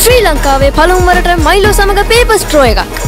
ශ්‍රී ලංකාවේ පළමු වරට මයිලෝ සමග පේපර් ස්ට්‍රෝ එකක්.